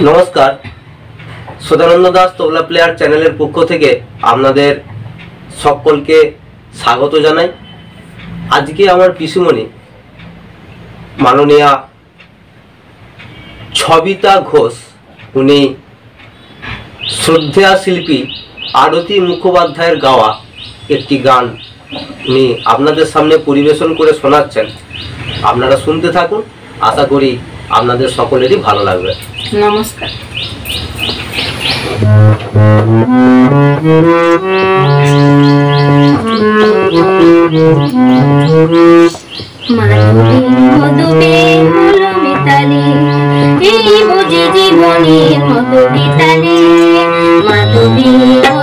नमस्कार Sadanand Das tabla player channel पक्ष থেকে আপনাদের সকলকে স্বাগত জানাই। আজকে আমার পিসুমণি মাননীয় ছবিতা ঘোষ উনি শ্রদ্ধেয় শিল্পী আরতি মুখোপাধ্যায়ের গাওয়া একটি গান উনি আপনাদের সামনে পরিবেশন করে শোনাচ্ছেন। আপনারা শুনতে থাকুন, আশা করি আপনাদের সকলেরই ভালো লাগবে। নমস্কার। মাধবী মধুপে হলো মিতালি, এই বুঝি জীবনের মতো বিতালি। মাধবী